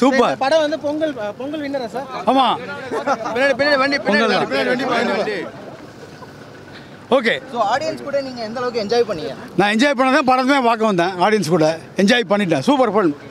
Super. படம் வந்து Pongal வின்னரா sir? ஆமா. பின்னாடி வண்டி. ஓகே. சோ ஆடியன்ஸ் கூட நீங்க எந்த அளவுக்கு என்ஜாய் பண்ணீங்க? நான் என்ஜாய் பண்ணதான் படமே பார்க்க வந்தேன். ஆடியன்ஸ் கூட என்ஜாய் பண்ணிட்டேன். Super film.